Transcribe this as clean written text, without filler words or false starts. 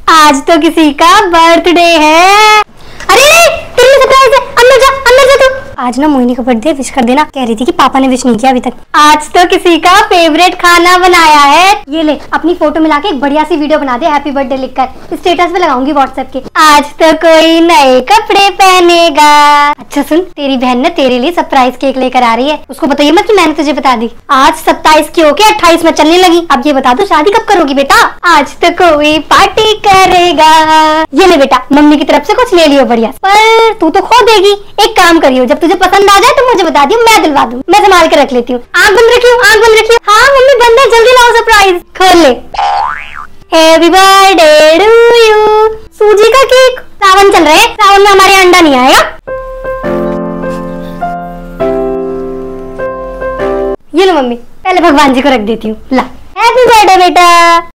आज तो किसी का बर्थडे है। अरे तेरे लिए सरप्राइज है, अंदर जा तू। आज ना मोहिनी का बर्थडे, विश कर देना। कह रही थी कि पापा ने विश नहीं किया अभी तक। आज तो किसी का फेवरेट खाना बनाया है। ये ले अपनी फोटो मिला के एक बढ़िया सी वीडियो बना दे हैप्पी बर्थडे लिखकर, स्टेटस पे लगाऊंगी व्हाट्सएप के। आज तो कोई नए कपड़े पहनेगा। अच्छा सुन, तेरी बहन ने तेरे लिए सरप्राइज केक लेकर आ रही है। उसको बताइए मत कि मैंने तुझे बता दी। आज 27 की होके 28 में चलने लगी। अब ये बता दो शादी कब करोगी बेटा? आज तो कोई पार्टी करेगा। ये ले बेटा, मम्मी की तरफ से कुछ ले लियो बढ़िया। पर तू तो खो देगी। एक काम करियो, जब तुझे पसंद आ जाए तो मुझे बता दियो, मैं दिलवा दूं। मैं संभाल के रख लेती हूँ। आंख बंद रखियो, आंख बंद रखियो। हाँ मम्मी बंद है, जल्दी लाओ सरप्राइज। खोल ले। Happy birthday to you. सूजी का केक। सावन चल रहा है, सावन में हमारे अंडा नहीं आएगा। ये लो मम्मी, पहले भगवान जी को रख देती हूँ। ला, हैप्पी बर्थडे बेटा।